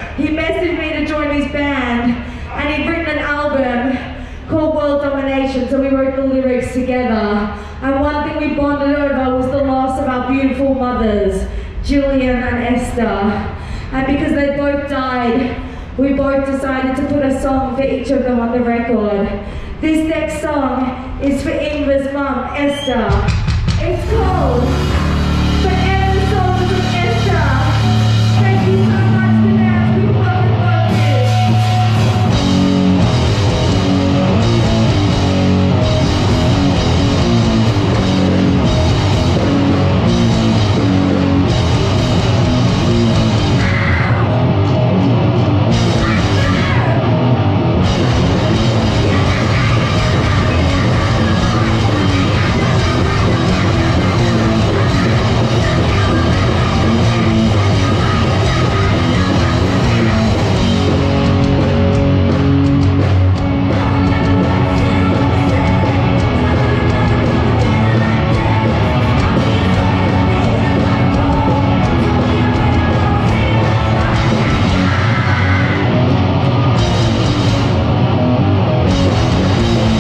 he messaged me to join his band, and he'd written an album called World Domination, so we wrote the lyrics together. And one thing we bonded over was the loss of our beautiful mothers, Jillian and Esther. And because they both died, we both decided to put a song for each of them on the record. This next song is for Ingvar's mum, Esther. It's called